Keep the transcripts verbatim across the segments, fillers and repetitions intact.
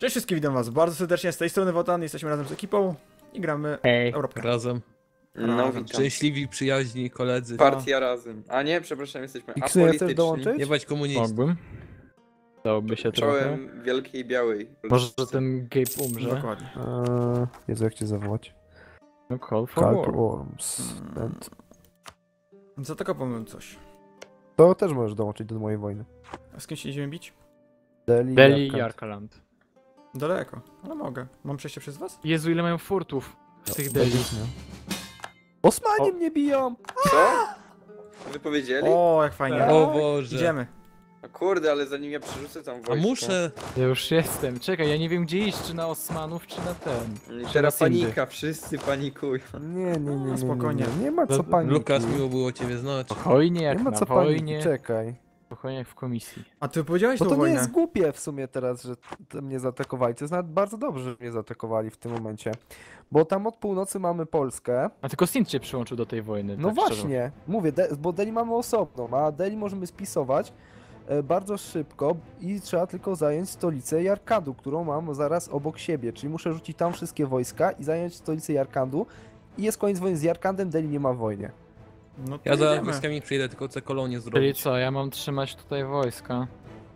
Cześć wszystkim, witam was bardzo serdecznie, z tej strony Wotan, jesteśmy razem z ekipą i gramy Hej. Europkę. Razem. No, Razem. witam. Szczęśliwi, przyjaźni, koledzy. Partia razem. A nie, przepraszam, jesteśmy I Ksynia chcesz apolityczni. dołączyć? Nie bać komunistów. Mógłbym. Dałoby się trochę. Czołem wielkiej białej. Może że ten Gabe umrze. Dokładnie. Eee, Jezu, jak cię zawołać? No, call for Call war. to Worms. Mm. And... Za tego powiem coś. To też możesz dołączyć do mojej wojny. A z kim się idziemy bić? Delhi, Delhi i Yarkand. Yarkaland. Daleko, ale mogę. Mam przejście przez was? Jezu, ile mają furtów w tych Delhi. Delhi. Osmanie O. mnie biją! Co? Wy powiedzieli? O, jak fajnie. O Boże. Idziemy. A kurde, ale zanim ja przerzucę tam A wojsko. muszę. Ja już jestem. Czekaj, ja nie wiem gdzie iść, czy na Osmanów, czy na ten. I Czy teraz na Sindy. panika, wszyscy panikują. Nie, nie, nie, nie, nie, Spokojnie. nie, nie ma co No, paniki. Lukas, miło było ciebie znać. Spokojnie, jak Nie ma na co paniki, wojnie. czekaj. Spokojnie jak w komisji. A ty powiedziałeś Bo tą to nie wojnę. jest głupie w sumie teraz, że t- mnie zaatakowali. To jest nawet bardzo dobrze, że mnie zaatakowali w tym momencie. Bo tam od północy mamy Polskę. A tylko Sint cię przyłączył do tej wojny. No tak szczerze. właśnie, mówię, de bo Delhi mamy osobną, a Delhi możemy spisować e, bardzo szybko i trzeba tylko zająć stolicę Yarkandu, którą mam zaraz obok siebie, czyli muszę rzucić tam wszystkie wojska i zająć stolicę Yarkandu i jest koniec wojny z Yarkandem, Delhi nie ma w wojnie. No to Ja za idziemy. wojskami przyjdę, tylko chcę kolonię Czyli zrobić. co, ja mam trzymać tutaj wojska.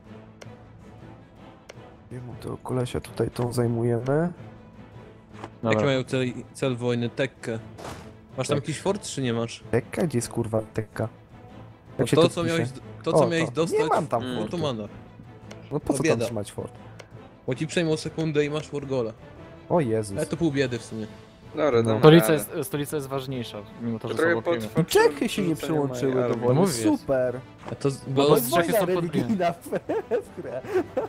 Wiemy, to kolesia tutaj tą zajmujemy. Jaki Dobra. mają cel, cel wojny? Tekkę. Masz tam Tak. jakiś fort, czy nie masz? Tekka? Gdzie jest kurwa Tekka? No się to, to co pisze? miałeś, to, co O, miałeś to. dostać Nie mam tam Mm. w fortu. Ottomanach. No po to co tam bieda. trzymać fort? Bo ci przejmą sekundę i masz Wargola. O Jezus. Ale to pół biedy w sumie. Dobra, No. dam Stolica radę. jest, stolica jest ważniejsza, mimo to, że Trochę są obok niego. potrwa I Czechy się nie przerzucenie przyłączyły mojej do armii. wojny, No mówię. super! A to, No bo bo Bo z Czechy wojna są pod- religijna w, w grę.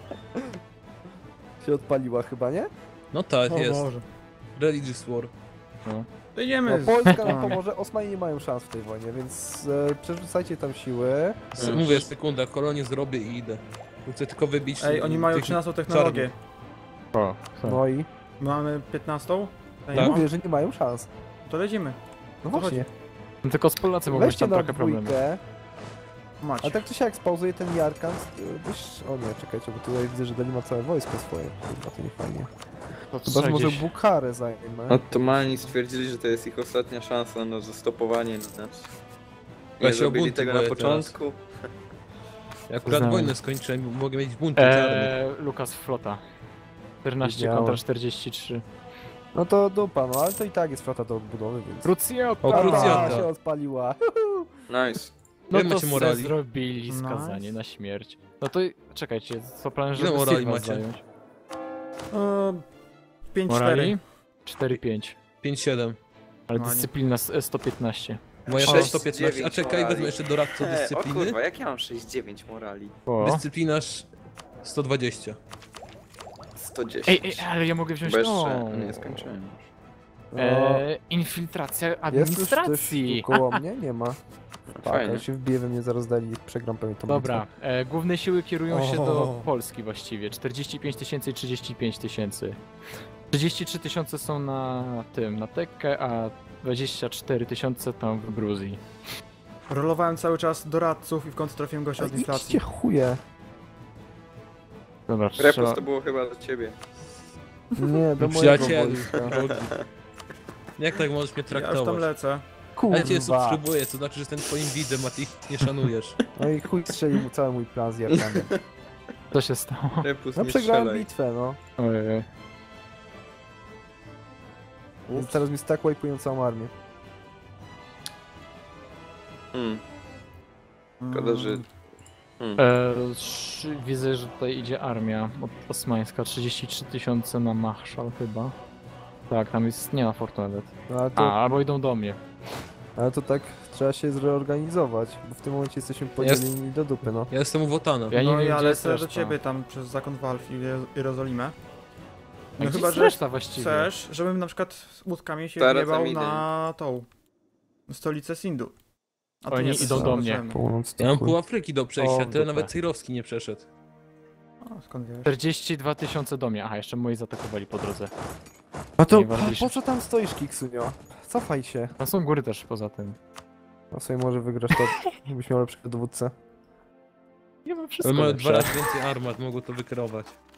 Się odpaliła chyba, nie? no tak, O jest. Boże. Religious War. To idziemy. No, Polska nam Mamy. pomoże, Osmani nie mają szans w tej wojnie, więc e, przerzucajcie tam siły. S- Mm. Mówię, sekunda, kolonię zrobię i idę. Chcę tylko wybić... Ej, oni mają tych trzynastą technologię. O, co? No i My mamy piętnastą. Ja nie Tak. mam. mówię, że nie mają szans. To lecimy. No To właśnie, No tylko z Polacy mogą mieć weźcie tam na trochę problemu. dwójkę, Mać. a tak czy siak spauzuje ten Yarkand, e, wiesz, o nie, czekajcie, bo tutaj widzę, że Delhi ma całe wojsko swoje, chyba to nie fajnie. To Chyba, że trzeba może gdzieś- Bukharę zajmę. Ottomani stwierdzili, że to jest ich ostatnia szansa na zastopowanie nas. Ja Nie się zrobili obuntu tego na boję początku. Ja akurat Znam. wojnę skończyłem, mogę mieć bunt czarny. Eee, Lukas Flota. czternaście Wiedziałem. kontra czterdzieści trzy. No to dupa, no ale to i tak jest flota do odbudowy, więc... Cruciata! O, Dobra, Cruciata. się odpaliła. Nice. No Ile to macie se morali? zrobili Nice. skazanie na śmierć. No to czekajcie, co plan, Ile żeby morali Sylwas macie? zająć? E, pięć Morali? cztery. cztery pięć. pięć siedem. Ale No nie. dyscyplina s- sto piętnaście. Moja sześć, sto piętnaście. A dziewięć czekaj, morali. wezmę jeszcze doradcę E, o dyscypliny. kurwa, jak ja mam sześć dziewięć morali? O. Dyscyplinarz sto dwadzieścia. sto dziesięć. Ej, ej, ale ja mogę wziąć Bo tą. jeszcze nie skończyłem. No, Eee, infiltracja jest już administracji. ktoś tu koło mnie? Nie ma. Tak, Fajnie. ale się wbije we mnie, zaraz dali, przegram pewnie tą Dobra, e, główne siły kierują się do O. Polski właściwie. czterdzieści pięć tysięcy i trzydzieści pięć tysięcy. trzydzieści trzy tysiące są na tym, na Tekkę, a dwadzieścia cztery tysiące tam w Gruzji. Rolowałem cały czas doradców i w końcu trafiłem gościa od A inflacji. idźcie chuje. Dobra, Repos trzeba... to było chyba do ciebie. Nie, do mojego Przyjacielu. wojska. drogi. Jak tak możesz mnie Ja już tam traktować? lecę. Ja cię Kurwa. subskrybuję, to znaczy, że jestem twoim widzem, a ty ich nie szanujesz. No i chuj strzelił mu cały mój plan z Yarkandem. Co się stało? Repus, No nie przegrałem strzelaj. bitwę, no. Ojej. Więc teraz mi tak wipują całą armię. Hmm. Szkoda, że... Hmm. E, sz- widzę, że tutaj idzie armia od- osmańska, trzydzieści trzy tysiące na Machszal chyba. Tak, tam jest, nie ma fortu nawet. No, ale, A, to, albo idą do mnie. ale to tak trzeba się zreorganizować, bo w tym momencie jesteśmy podzieleni do dupy, no. Ja jestem u Wotana. Ja nie no wiem, ja gdzie jest lecę do reszta. ciebie tam przez zakon Walf i Jero- Jerozolimę. A No gdzie chyba, jest że reszta właściwie? chcesz, żebym na przykład z łódkami się Stare wjebał Tamidy. na tą stolicę Sindu. A ty Oni nie idą chcesz, do mnie. zobaczymy. Północ to Ja mam chuj. pół Afryki do przejścia, O, tyle dobra. nawet Cejrowski nie przeszedł. A, skąd wiesz? czterdzieści dwa tysiące do mnie. Aha, jeszcze moi zaatakowali po drodze. A to Najważniejsze. po co tam stoisz, Kiksunio? Cofaj się. Tam są góry też poza tym. No sobie może wygrasz to, żebyś miał lepszego dowódcę. Ja mam wszystko Ale mają lepsze. dwa razy więcej armat, mogą to wykierować.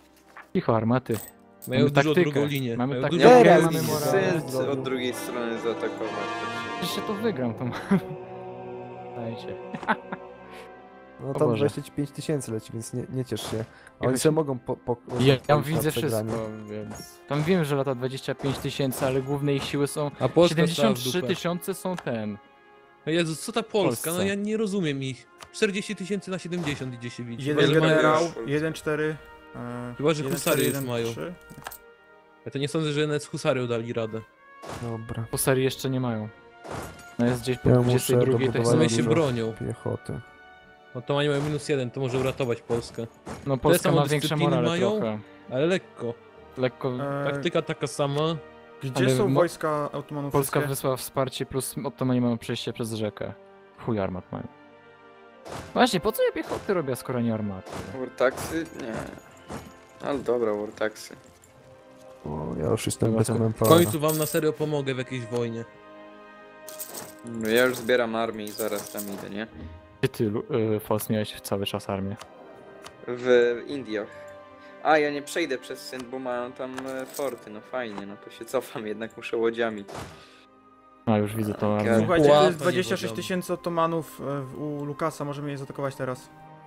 Cicho, armaty. Mają Mamy dużo taktykę. drugą linię. Mamy Mają taktykę. dużo Nie, drugą raz mamy linię. morale. Chcę od drugiej strony zaatakować. Przecież się to wygram, to Dajcie. No O tam Boże. dwadzieścia pięć tysięcy leci, więc nie, nie ciesz się. A oni Jakoś- sobie mogą po, po, Ja, ja pozwolić na widzę przegranie. wszystko, więc... Tam wiem, że lata dwadzieścia pięć tysięcy, ale główne ich siły są... A Polska siedemdziesiąt stała w trzy dupę. tysiące są ten. Jezus, co ta Polska? No Polsce. ja nie rozumiem ich. czterdzieści tysięcy na siedemdziesiąt idzie się widzieć. Jeden Chyba, że mają- generał, już- jeden cztery. e, Chyba, że jeden, husary cztery, już jeden, mają. trzy. Ja to nie sądzę, że nawet z husarią dali radę. Dobra. Po serii jeszcze nie mają. No jest gdzieś po Ja dwudziestej drugiej to muszę jest... W sumie Bardzo się dużo. bronią. Piechoty. No to oni mają minus jeden, to może uratować Polskę. No Polska ma większe samodyscypliny morale mają? trochę. Ale lekko. Lekko... E, Taktyka taka sama. Gdzie ale są mo- wojska Ottomanów? Polska wszystkie? wysłała wsparcie, plus Ottomani mają przejście przez rzekę. Chuj armat mają. Właśnie, po co ja piechoty robię, skoro nie armaty? Wartaxy? Nie. Ale dobra, Wartaxy. O, ja już jestem Dobra, bez to- W komentarza. końcu wam na serio pomogę w jakiejś wojnie. No ja już zbieram armię i zaraz tam idę, nie? Gdzie ty, Lu- y, Fos, miałeś cały czas armię? W Indiach. A, ja nie przejdę przez Syn, bo mają tam e, forty, no fajnie, no to się cofam, jednak muszę łodziami. A, już widzę tą Okej. armię. Słuchajcie, to Łapa jest nie dwadzieścia sześć wodziany. tysięcy Ottomanów e, w- u Lukasa, możemy je zaatakować teraz.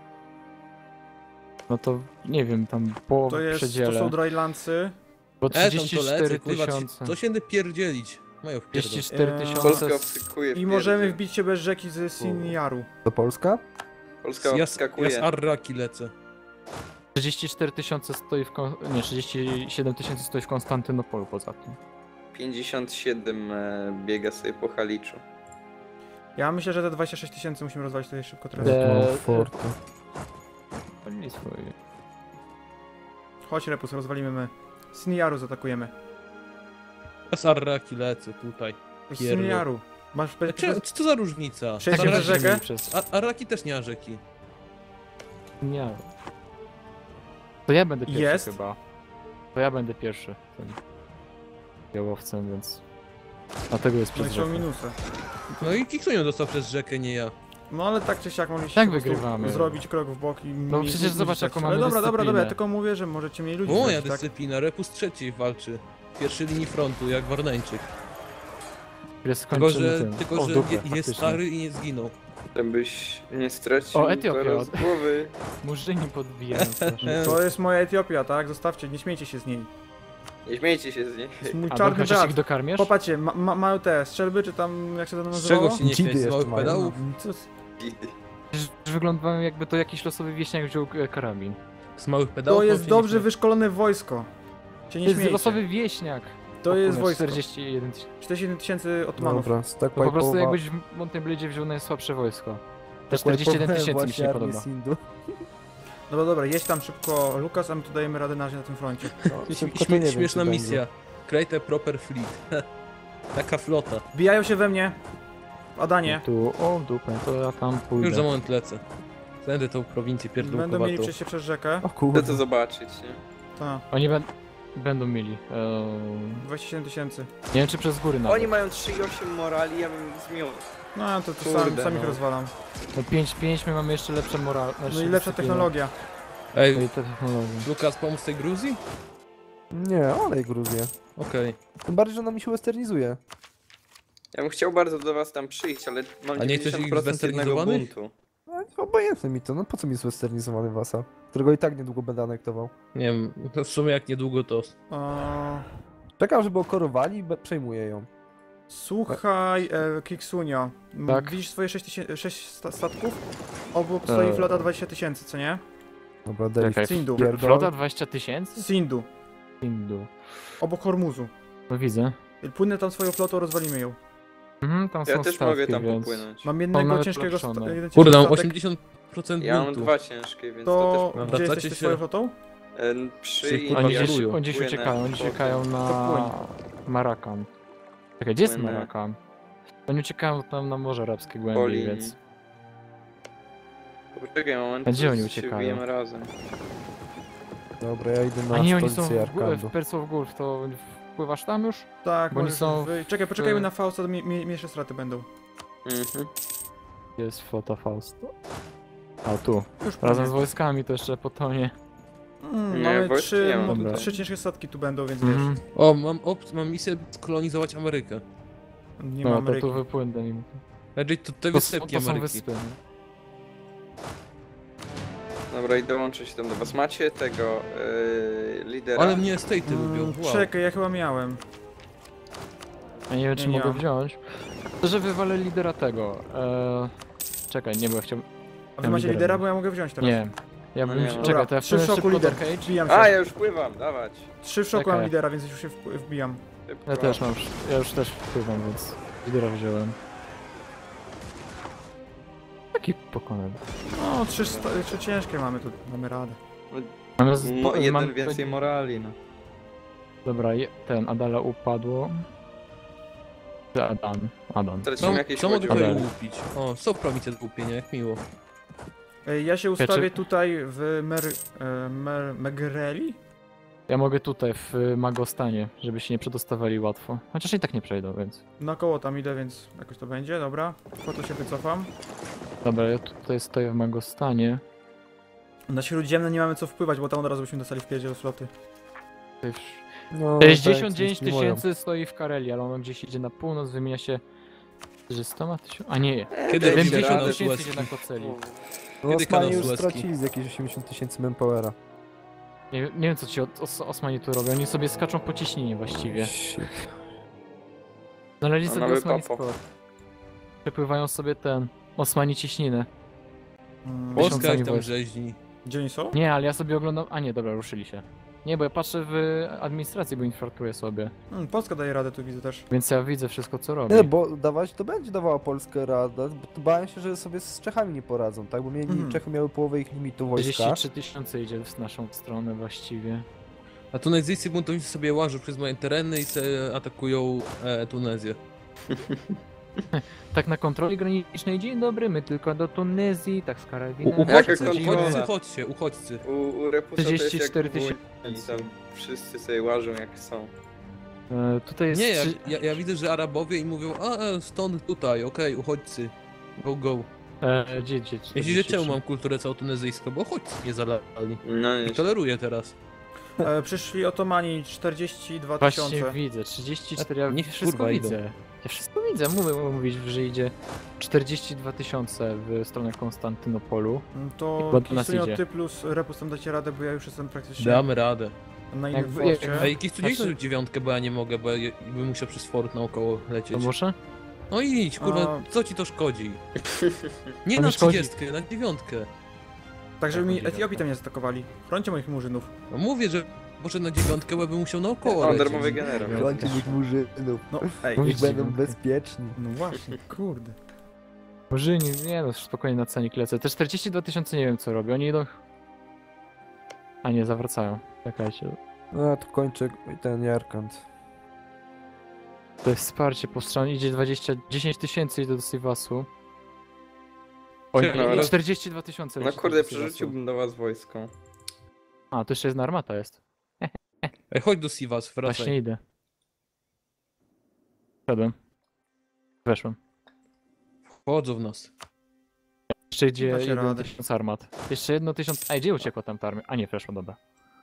No to, nie wiem, tam po To jest, to przedziele. są Drylancy. Bo E, tam to trzydzieści lecę, cztery kurwa, tysiące. co się pierdzielić? Mają wpierdol. trzydzieści cztery Eee, tysiące. Polska wskakuje w I możemy pierdzie. wbić się bez rzeki z Siniaru. To Polska? Polska Ja, ja wskakuje. z Arraki lecę. trzydzieści cztery tysiące stoi w... Kon... Nie, trzydzieści siedem tysięcy stoi w Konstantynopolu poza tym. pięćdziesiąt siedem e, biega sobie po Haliczu. Ja myślę, że te dwadzieścia sześć tysięcy musimy rozwalić tutaj szybko teraz. De- Ja tu e- mam forty. Oni nie swoje. Chodź Repus, rozwalimy my. Siniaru zaatakujemy. Ja z Arraki lecę tutaj. Z Pierwo. Siniaru. Masz pe- Czy, co to za różnica? Przejście Arraki- przez rzekę? Przez... A- Arraki też nie ma rzeki. Nie. To ja będę pierwszy Jest. chyba. To ja będę pierwszy tym jałowcem, więc... Dlatego jest No i przez są rzekę. minusy. No i Kiksunio dostał przez rzekę, nie ja. No ale tak czy siak mogliście Tak po prostu wygrywamy. zrobić krok w bok i No mniej przecież ludzi zobacz, stać. jaką Ale mamy dobra, dobra, dobra, ja dyscyplinę. tylko mówię, że możecie mniej ludzi Moja stracić, tak? dyscyplina, Repus trzeci walczy. W pierwszej linii frontu, jak Warneńczyk. Jest Tylko, skończymy że, tym. tylko, O, w że dupę, je, jest faktycznie. stary i nie zginął. Żebyś nie stracił O, Etiopia. teraz głowy. Murzyni podbijają strasznie. To jest moja Etiopia, tak? Zostawcie, nie śmiejcie się z niej. Nie śmiejcie się z niej. To jest mój A czarny dobrze, brat. ich dokarmiesz? Popatrzcie, ma, ma, mają te strzelby, czy tam, jak się to Z nazywało? czego się nie Dzidy śmiać? Z jeszcze małych mają. pedałów? Co z- Przecież wyglądają jakby to jakiś losowy wieśniak wziął e, karabin. Z małych pedałów? To jest się nie dobrze śmiać. wyszkolone wojsko. Się To nie jest śmiejcie. losowy wieśniak. To jest Kurde, wojsko. czterdzieści jeden tysięcy. czterdzieści jeden tysięcy Ottomanów. Dobra, tak To po prostu jakbyś w Montebladzie wziął najsłabsze wojsko. Te czterdzieści jeden tysięcy mi się nie podoba. Dobra, dobra, jedź tam szybko Lukas, a my tu dajemy radę na, na tym froncie. Śmie- śmieszna misja. Create a proper fleet. Taka flota. Wbijają się we mnie. Adanie. Tu, o w dupę, to ja tam pójdę. Już za moment lecę. Znajdę tą prowincję Będą mieli pierdółkowatą. przejście przez rzekę. O Chcę kurde. to zobaczyć, nie? Tak, Oni be- będą mieli. Eee, dwadzieścia siedem tysięcy. nie wiem czy przez góry nawet. Oni mają trzy i osiem morali, ja bym zmiótł. No to, to Kurde, sam, sam ich no. rozwalam. No pięć pięć, my mamy jeszcze lepsze moral. No i lepsza technologia. No Ej, i te technologie. Lukas, pomóc tej Gruzji? Nie, olej Gruzję. Okej. Tym bardziej, że ona mi się westernizuje. Ja bym chciał bardzo do was tam przyjść, ale mam A nie chcesz ich dziewięćdziesiąt procent jednego zwesternizowanych? buntu. No, obojętne mi to, no po co mi zwesternizowany wasa? Którego i tak niedługo będę anektował. Nie wiem, no w sumie jak niedługo to... O, Czekam, żeby okorowali i be- przejmuję ją. słuchaj, e, Kiksunio. m, Tak. Widzisz swoje sześć tysięcy, sześć sta- statków? Obok stoi Eee. flota dwadzieścia tysięcy, co nie? Dobra, Deli. Czekaj, Sindu. Pierdol. flota dwadzieścia tysięcy? Sindu. Hindu. Obok Hormuzu. No widzę. Płynę tam swoją flotą, rozwalimy ją. Mhm, tam Ja są też statki, mogę tam więc... popłynąć. Mam jednego nawet ciężkiego sta- lepszone. jeden ciężki Kurde, mam statek. osiemdziesiąt procent Ja mam buntu. dwa ciężkie, więc to, To też... No, gdzie wracacie jesteś się- swoją flotą? E, przy Oni Indiach Oni gdzieś- gdzieś, płynę oni gdzieś uciekają, oni potem. uciekają To na płyń. Marakan. Czekaj, gdzie jest Płynę. Marakan? Oni uciekają tam na Morze Arabskie Po głębiej, linii. więc... Poczekaj moment, A gdzie oni się uciekają? wbijemy razem. Dobra, ja idę na A nie, oni są stolicę w, gó- Jarkandu. w Persow Gulf, to wpływasz tam już? Tak, Bo oni możesz są wy... Czekaj, poczekajmy w- na Fausta, to mi- mi- mniejsze straty będą. Mhm. Jest flota Faust. A tu, Już razem z płynie. wojskami to jeszcze potonie. Mm, Nie, mamy bo jeszcze trzy, nie mam mo- tutaj. trzy ciężkie statki tu będą, więc Mhm. O, mam, op- mam misję skolonizować Amerykę. wiesz, nie ma No to Ameryki. tu wypłynę im. Raczej to te To, są- wysepki to są Ameryki. wyspy. nie? Dobra, i dołączę się tam do was. Macie tego yy, lidera? Ale mnie estate'y lubią, Mm, wow. Czekaj, ja chyba miałem. Ja nie wiem, czy Nie, nie mogę mam. wziąć. To, że wywalę lidera tego. Eee... Czekaj, nie, bo ja chciałbym... A wy Miałem macie lidera. lidera, bo ja mogę wziąć teraz. Nie. Ja No bym... nie, no. Czekaj, Dobra, to ja trzy w wpłynę szoku szybko do lider. Cage. Wbijam się. A, ja już pływam, dawać. Trzy w szoku Czekaj. mam lidera, więc już się wp- wbijam. Szybko. Ja też mam, ja już też wpływam, więc lidera wziąłem. Taki pokonany. No, trzy, sta- trzy ciężkie mamy tu, mamy radę. Mamy z- Mo- po- jeden mam- więcej morali, no. Dobra, je- ten Adala upadło. Czy Adan? Adan. Tracimy Co, jakieś co mogę łodzie. tutaj Dobra. łupić? O, Sopra mi te łupienie, jak miło. Ej, Ja się ustawię czy- tutaj w Mer... e, Mer... Megreli? Ja mogę tutaj w y, Magostanie, żeby się nie przedostawali łatwo. Chociaż i tak nie przejdą, więc. Na koło tam idę, więc jakoś to będzie, dobra. Po to się wycofam. Dobra, ja tutaj stoję w Magostanie. Na Śródziemne nie mamy co wpływać, bo tam od razu byśmy dostali w pierdziel floty. Tutaj w... No, sześćdziesiąt dziewięć tak, nic nie moją. tysięcy stoi w Kareli, ale on gdzieś idzie na północ, wymienia się czterysta tysięcy. A nie, Kiedy wiem, robimy dziesięć kanał tysięcy Suezki? idzie na Koceli. No, Kiedy kanał Osmani już Suezki? stracili z jakieś osiemdziesiąt tysięcy manpowera. Nie, nie wiem co ci od, os, Osmani tu robią, oni sobie skaczą po ciśnienie właściwie. Shit. Znaleźli No, sobie nowy Osmani papo. sport. Przepływają sobie ten Osmani ciśninę. Mm, Tysiąc- Polska jak tam wojsk. rzeźni. Gdzie oni są? Nie, ale ja sobie oglądam. A nie, dobra, ruszyli się. Nie, bo ja patrzę w administracji, bo infartuję sobie. Mm, Polska daje radę, tu widzę też. Więc ja widzę wszystko co robi. Nie, bo dawać to będzie dawała Polskę radę, bo to bałem się, że sobie z Czechami nie poradzą, tak? Bo mieli, Mhm. Czechy miały połowę ich limitu wojska. trzydzieści trzy tysiące idzie w naszą stronę właściwie. A Tunezyjcy buntownicy sobie łażą przez moje tereny i se atakują e, Tunezję. Tak na kontroli granicznej, dzień dobry, my tylko do Tunezji, tak z U, Karabinem. Jaka uchodźcy, kontrola? uchodźcy, chodźcie, uchodźcy. U, u Repusa to jest trzydzieści cztery jak w Unii, tysiące. tam wszyscy sobie łażą jak są. E, tutaj jest Nie, ja, trzy... ja, ja widzę, że Arabowie i mówią, a e, stąd tutaj, okej, uchodźcy. Go, go. E, gdzie, gdzie, Jeśli że czemu czterdzieści trzy. mam kulturę całą tunezyjską, bo uchodźcy nie zalali. No I nie. toleruję teraz. E, przyszli Otomani, czterdzieści dwa Właśnie tysiące. widzę, trzydzieści cztery, ja Niech wszystko kurwa widzę. idą. Ja wszystko widzę, mówię, mówić, że idzie czterdzieści dwa tysiące w stronę Konstantynopolu. Mm, To Bo do nas Kisunio, idzie. ty plus Repus tam dacie radę, bo ja już jestem praktycznie Damy radę. na innym Jakby- forcie. Ej, Kistu, nie Znaczy- idź dziewiątkę, bo ja nie mogę, bo ja bym musiał przez fort naokoło To lecieć. muszę? No idź, kurwa, A- co ci to szkodzi? Nie To na mi szkodzi. trzydziestkę, na dziewiątkę. Tak, żeby Tak, mi dziewiątka. Etiopii tam nie zaatakowali. Chrońcie moich murzynów. No mówię, że może na dziewiątkę, bo ja bym musiał naokoło O, lecieć. darmowy generał. Kończy ich murzynów. No, ej, Niech Idź będą dziewiątkę. bezpieczni. no właśnie, kurde. Może nie, nie no, spokojnie na cenik lecę. Te czterdzieści dwa tysiące nie wiem co robią, oni idą... A nie, zawracają. Czekajcie. No ja tu kończę ten Jarkant. To jest wsparcie po stronie, idzie dwadzieścia, dziesięć tysięcy idzie do Sivasu. O, Czekaj, nie, ale- czterdzieści dwa tysiące No leci kurde, do Sivasu. przerzuciłbym do was wojsko. A, to jeszcze jedna armata jest. Ej, chodź do Sivas, wracaj. Właśnie idę. Wszedłem. Weszłem. Wchodzą w nas. Jeszcze idzie Da się jeden radę. tysiąc armat. Jeszcze jedno tysiąc... A, gdzie uciekła tam ta armia? A nie, weszło, dobra.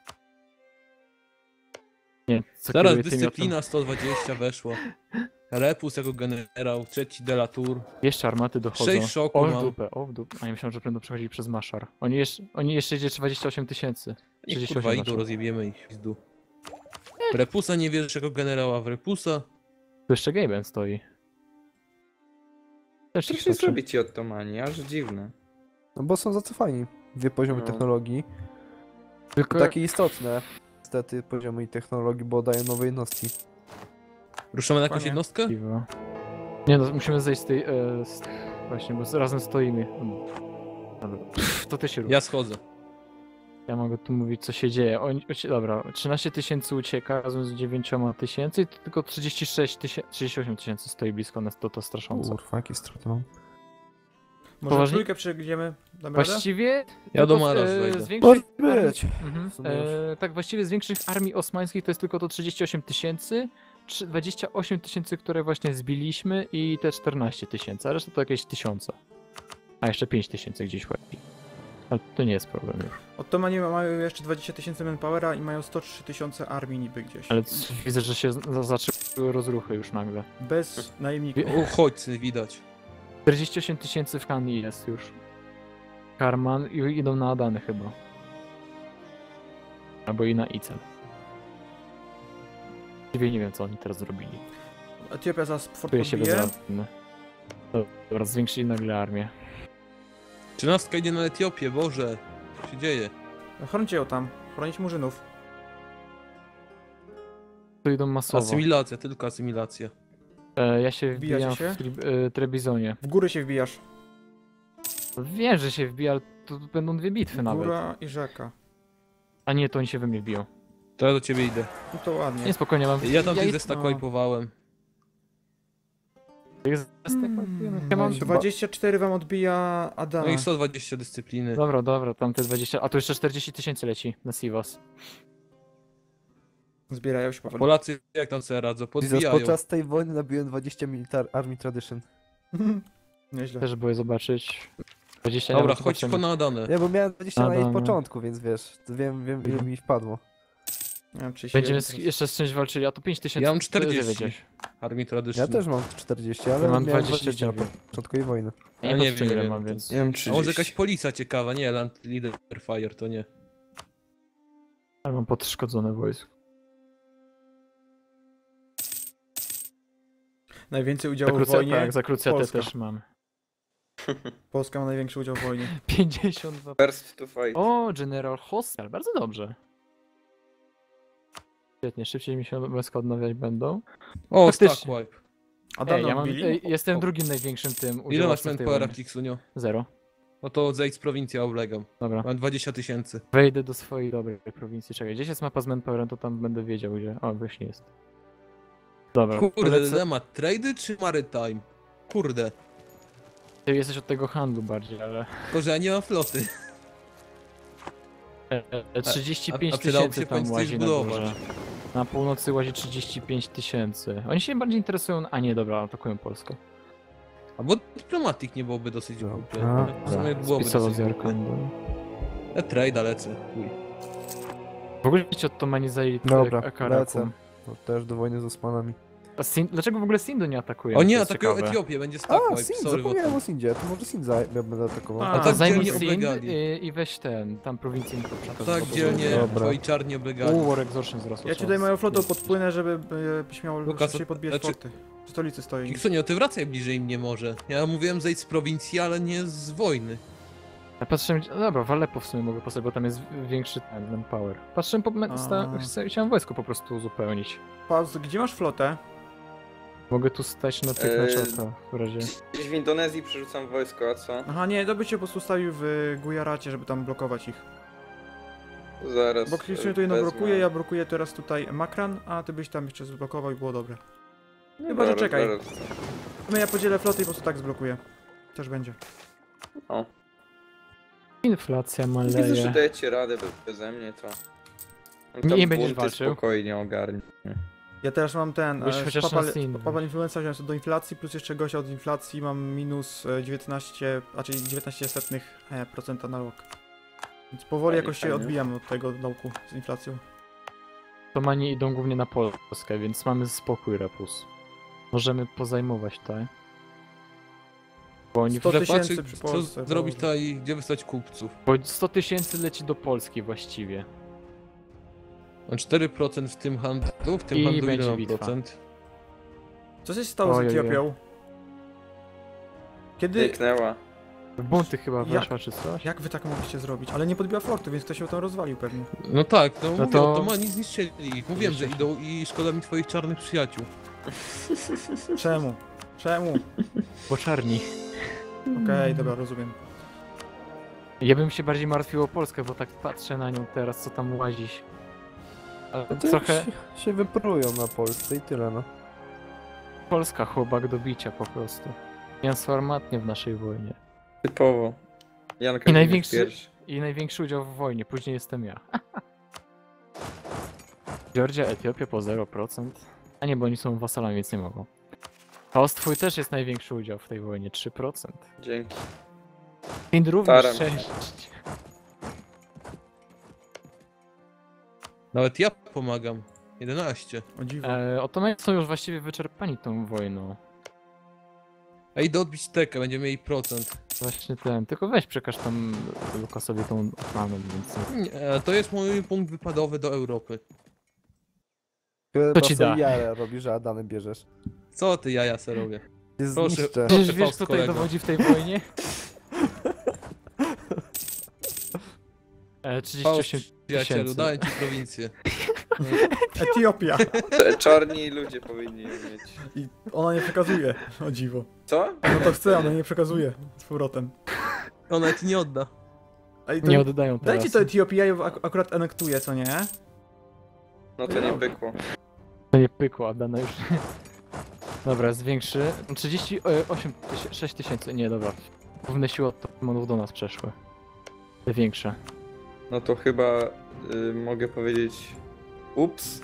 Nie, co Zaraz kieruje tymi dyscyplina sto dwadzieścia weszło. Repus jako generał, trzeci Delatour. otom- Jeszcze armaty dochodzą. Sześć szoku O w mam. dupę, o w dupę. A ja myślałem, że będą przechodzili przez Maszar. Oni jeszcze, oni jeszcze idzie dwadzieścia osiem tysięcy. I trzydzieści kurwa osiem idą, znaczy. rozjebiemy ich w pizdu. W Repusa nie wierzysz jako generała, w Repusa. Tu jeszcze Gaben stoi. Też Co ich się toczy. zrobi ci Ottomani? Aż dziwne. No bo są zacofani. Dwie poziomy No. technologii. Tylko Takie istotne. Niestety poziomy i technologii, bo dają nowe jednostki. Ruszamy na jakąś Panie. jednostkę? Piwo. Nie no, musimy zejść z tej... E, z... Właśnie, bo razem stoimy. Dobra. Pff, to ty się rób. Ja schodzę. Ja mogę tu mówić, co się dzieje. Oni, ucie- dobra, trzynaście tysięcy ucieka razem z dziewięć tysięcy i tylko trzydzieści sześć tysięcy, trzydzieści osiem tysięcy stoi blisko nas, to to strasząco. Kurwa, jakie straty mam. Może Poważnie? trójkę przejdziemy? Damy radę? Właściwie... Ja do tylko, Maras e, wejdę. z większych Może być. Mhm. W sumie E, tak, właściwie z większych armii osmańskich to jest tylko to trzydzieści osiem tysięcy, dwadzieścia osiem tysięcy, które właśnie zbiliśmy i te czternaście tysięcy, a reszta to jakieś tysiące. A jeszcze pięć tysięcy gdzieś chodzi. Ale to nie jest problem już. Ottomani mają jeszcze dwadzieścia tysięcy manpowera i mają sto trzy tysiące armii niby gdzieś. Ale c- widzę, że się z- zaczęły rozruchy już nagle. Bez najemników. Uchodźcy widać. czterdzieści osiem tysięcy w Kanii jest już. Karman i idą na Adany chyba. Albo i na Icel. Nie wiem, co oni teraz zrobili. Etiopia zaraz fort Czuję się podbije. bezradny. Dobra, zwiększyli nagle armię. Trzynastka idzie na Etiopię, Boże. Co się dzieje? Chroncie ją tam. Chronić murzynów. Tu idą masowo. Asymilacja, tylko asymilacja. E, ja się Wbijacie wbijam się? w tri- e, Trebizonie. W góry się wbijasz. Wiem, że się wbija, ale tu będą dwie bitwy nawet. Góra i rzeka. A nie, to oni się we mnie wbiją. To ja do ciebie idę. No to ładnie. Nie, spokojnie, mam... Ja tam tych i- destak no. wipe'owałem. Jest destek, Mm, ja mam... dwadzieścia cztery wam odbija Adana. No i sto dwadzieścia dyscypliny. Dobra, dobra, tam te dwadzieścia... A tu jeszcze czterdzieści tysięcy leci na Sivas. Zbierają się powoli. Polacy jak tam sobie radzą? Jesus, Podbijają. podczas tej wojny nabiłem dwadzieścia militar Army Tradition. Nieźle. Też były zobaczyć. dwadzieścia Dobra, nawet chodź zobaczymy. po nadanę. Ja bo miałem dwadzieścia na jej Adana. początku, więc wiesz, to wiem, wiem ile mi wpadło. Nie wiem, trzydzieści jeden Będziemy z, teraz. jeszcze z czymś walczyli, a to pięć tysięcy. Ja mam ty czterdzieści. wiedziałeś. Armii Tradition. Ja też mam czterdzieści, ale Ja mam miałem dwadzieścia dwadzieścia na dziewięć. początku jej wojny. Ja Ja nie nie wiem, wiem, ile nie mam, wiem. więc... Ja mam A może trzydzieści. jakaś policja ciekawa? Nie, Land Leader Fire to nie. Ale mam podszkodzone wojsko. Najwięcej udziału w Zakrucja, wojnie. tak, za krucjatę Polska. też mam. Polska ma największy udział w wojnie. pięćdziesiąt dwa. First to fight. O, General Hostel, bardzo dobrze. Świetnie, szybciej mi się wojska odnawiać będą. O, Faktycznie. stack wipe. Adana Ej, ja mam, odbili? ej, jestem drugim największym tym Ile masz udziałowcem w tej manpowera, wojnie. Kiksunio? Zero. No to zejdź z prowincji, a ulegam. Dobra. Mam dwadzieścia tysięcy. Wejdę do swojej dobrej prowincji. Czekaj, gdzieś jest mapa z manpowerem, to tam będę wiedział gdzie. O, właśnie jest. Dobra, Kurde, polecę- temat trady czy marytime? Kurde. Ty jesteś od tego handlu bardziej, ale... Tylko, że ja nie mam floty. E, e, trzydzieści pięć a przydałoby tysięcy się w tam końcu łazi coś na budować. górze. Na północy łazi trzydzieści pięć tysięcy. Oni się bardziej interesują... A nie, dobra, atakują Polskę. Albo dyplomatik nie byłoby dosyć Dobra. głupie. ale W sumie byłoby Spisowo dosyć z głupie. Jarkandą. Ja trade lecę. Uj. W ogóle ci Ottomani zajęli Dobra, Karakum. lecę. No, też do wojny z Osmanami. A Sin... Dlaczego w ogóle Sindu nie atakuje? O nie, To jest atakują ciekawe. Etiopię, będzie A, stack wipe. Sind, Sorry, bo zapomniałem o Sindzie, to może Sind za- ja będę atakował. A, A tak tak zajmij dzielnie Sind oblegali. i, i weź ten, tam prowincję im A tak dzielnie Dobra. twoi czarni oblegali. U, War Exhaustion wzrosł. Ja ci tutaj moją flotą podpłynę, żeby e, byś miał Lukas, szybciej podbijać znaczy- forty. W stolicy stoi. Kiksunio, ty wracaj bliżej mnie może. Ja mówiłem zejdź z prowincji, ale nie z wojny. Ja patrzyłem, no dobra, w Aleppo w sumie mogę postawić, bo tam jest większy ten manpower. Patrzyłem, po, A. sta, chcę- chciałem wojsko po prostu uzupełnić. Pauz, gdzie masz flotę? Mogę tu stać na tych Eee, na czata w razie. Gdzieś w Indonezji przerzucam wojsko, a co? Aha, nie, to by cię po prostu stawił w Gujaracie, żeby tam blokować ich. Zaraz. Bo Christian e, tu jedno wezmę. blokuje, ja blokuję teraz tutaj Makran, a ty byś tam jeszcze zblokował i było dobre. Chyba, że Zaraz, czekaj. zaraz. No ja podzielę flotę i po prostu tak zblokuję. Też będzie. O. Inflacja Widzę, że maleje. dajecie radę be- beze mnie, to... On Nie tam będziesz bunty walczył? spokojnie ogarnie. Ja teraz mam ten, Byś e, chociaż papa, na Sindu. papa influenza wziąłem sobie do inflacji, plus jeszcze gościa od inflacji, mam minus e, dziewiętnaście, a czyli dziewiętnaście setnych e, procenta na rok. Więc powoli Fajnie, jakoś się fajnie. odbijam od tego dołku z inflacją. Ottomani idą głównie na Polskę, więc mamy spokój, Repus. Możemy pozajmować tutaj. Bo oni... sto Muszę tysięcy patrzeć, przy co Polsce, zrobić to- tutaj i gdzie wysłać kupców. Bo sto tysięcy leci do Polski właściwie. Mam cztery procent w tym handlu, w tym I handlu ile będzie mam bitwa. procent? Co się stało z Ojej. Etiopią? Kiedy... Pięknęła. Bunty chyba Jak- weszła czy coś? Jak wy tak mogliście zrobić? Ale nie podbiła fortu, więc ktoś się tam rozwalił pewnie. No tak, no, No mówię, to- to... Ottomani zniszczyli ich. Mówiłem, że idą i szkoda mi twoich czarnych przyjaciół. Czemu? Czemu? Bo czarni. Okej, dobra, rozumiem. Ja bym się bardziej martwił o Polskę, bo tak patrzę na nią teraz, co tam łazi. Ale No to trochę się, się wyprują na Polsce i tyle no. Polska chłopak do bicia po prostu. Transformatnie w naszej wojnie. Typowo. Janka I Wilk największy- pierwszy. I największy udział w wojnie, później jestem ja. Georgia, Etiopia po zero procent. A nie, bo oni są wasalami, więc nie mogą. Chaos twój też jest największy udział w tej wojnie, trzy procent. Dzięki. Ind również Staram się. sześć. Nawet ja pomagam. jedenaście. O dziwo. E, Otomani są już właściwie wyczerpani tą wojną. A idę odbić tekę, będziemy mieli procent. Właśnie ten, tylko weź przekaż tam Lukasowi tą ochronę, więc... Nie, to jest mój punkt wypadowy do Europy. Chyba ci sobie da? jaja robisz, że Adany bierzesz. Co ty jaja se robię? Cię Proszę. zniszczę. Przecież Proszę, wiesz, Faust, kto tutaj kolego. dowodzi w tej wojnie? E, trzydzieści osiem Przyjacielu, tysięcy. dałem ci prowincję. Etiopia! Cze- Czarni ludzie powinni ją mieć. I ona nie przekazuje, o dziwo. Co? No to chce, ona nie przekazuje z powrotem. Ona ci nie odda. Ej, to Nie oddają teraz. dajcie to Etiopii, ja ją ak akurat anektuję, co nie? No to nie pykło. To nie pykło, a dane już... Dobra, zwiększy. trzydzieści osiem, sześć tysięcy, nie dobra. Główne siły Ottomanów do nas przeszły. Te większe. No to chyba y, mogę powiedzieć... Ups.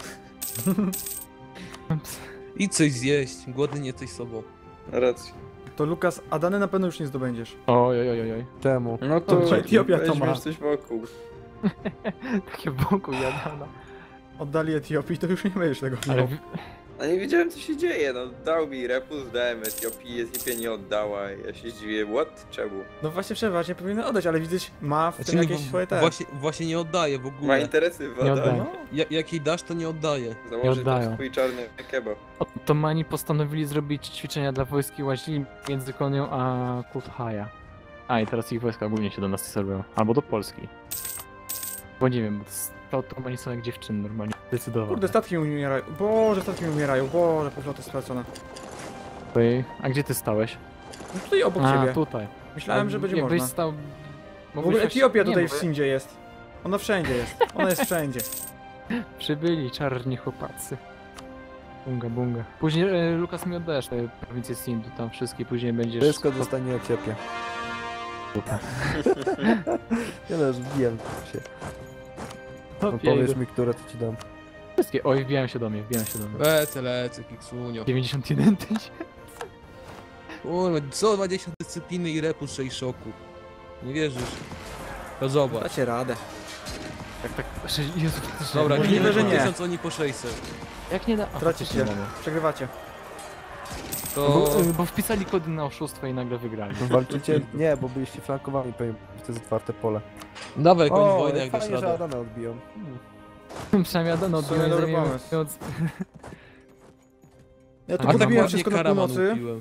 I coś zjeść, głodny nie jesteś sobą. Racja. To Lukas, Adany na pewno już nie zdobędziesz. Oj, oj, oj, oj. Czemu? No to Dobrze, Etiopia to weźmiesz ma. coś wokół. Takie wokół jadana. Oddali Etiopii, to już nie będziesz tego Ale miał. wi- A nie wiedziałem co się dzieje, no dał mi repus, dałem Etiopii, Etiopia nie oddała, ja się zdziwię, what? Czemu? No właśnie przeważnie powinien oddać, ale widzisz, ma w tym Znaczy, nie, jakieś bo- swoje te... właśnie, właśnie nie oddaje w Ma ogóle. interesy w Nie woda. oddaję. No, Ja, jak jej dasz, to nie oddaje. Założy oddają. tam swój czarny kebab. Ottomani postanowili zrobić ćwiczenia dla wojsk i łazili między Konią a Kuthaja. A i teraz ich wojska głównie się do nas sterują. Albo do Polski. Bo nie wiem, bo to Ottomani są jak dziewczyny normalnie. Zdecydowanie. kurde, statki mi umierają. Boże, statki mi umierają. Boże, powlota stracona. Oj, a gdzie ty stałeś? No tutaj obok A, ciebie. tutaj. Myślałem, że będzie Jakbyś można. stał... W ogóle Etiopia tutaj nie, w Sindzie jest. Ona wszędzie jest. Ona jest wszędzie. Przybyli czarni chłopacy. Bunga, bunga. Później e, Lukas mi oddajesz te prowincje Sindu, tam wszystkie, później będziesz... Wszystko dostanie Etiopia. Super. Nie no, już wbijam się. No No, powiesz mi, które to ci dam. Wszystkie, oj, wbijałem się do mnie, wbijałem się do mnie. Lecę, lecę, kiksunio. dziewięćdziesiąt jeden tysięcy. Kurwa, co dwadzieścia dyscypliny i repus sześć szoku. Nie wierzysz? To zobacz. Dacie radę. Jak tak... Jezu, faktycznie, Dobra, Możliwe, nie że po nie. tysiąc, oni po sześćset. Jak nie da... A, Tracicie. faktycznie mamy. Przegrywacie. To... Bo, y, bo wpisali kody na oszustwo i nagle wygrali. Walczycie? Nie, bo byliście flankowani, powiem, to jest otwarte pole. Dawaj, koń O, wojnę, jak dasz fajnie, że radę. Adana odbiją. Hmm. Przynajmniej Adana W sumie odbiłem, dobry zajmując... pomysł. Ja tu A A tak podbiłem ładnie wszystko na karaman północy upiłem.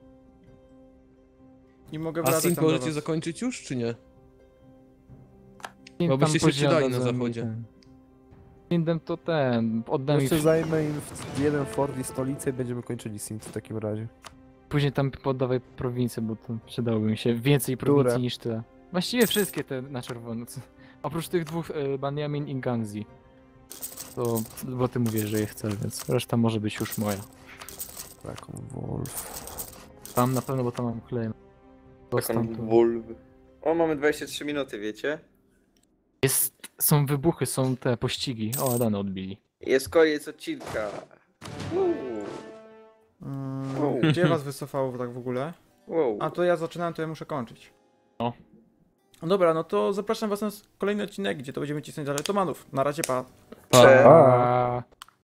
i mogę A wracać Sint tam do możecie was. zakończyć już, czy nie? Sint Bo byście tam się przydali poziada na za- zachodzie. ten. Sindem to ten, oddam ich... Jeszcze zajmę im w jeden fort i stolicę i będziemy kończyli Sint w takim razie. Później tam poddawaj prowincje, bo to przydałoby mi się więcej Które? prowincji niż tyle. Właściwie wszystkie te na czerwono. co- Oprócz tych dwóch, e, Banyamin i Ganzi. To, bo ty mówisz, że je chcesz, więc reszta może być już moja. Taką Wolf. Tam na pewno, bo tam mam klej. Taką wolw. O, mamy dwadzieścia trzy minuty, wiecie? Jest, są wybuchy, są te pościgi. O, Adana odbili. Jest koniec odcinka. Uuu, Mm, Wow. Gdzie was wycofało tak w ogóle? wow. A to ja zaczynałem, to ja muszę kończyć. O. No dobra, no to zapraszam was na kolejny odcinek, gdzie to będziemy cisnąć dalej Otomanów. Na razie, pa. Pa. A...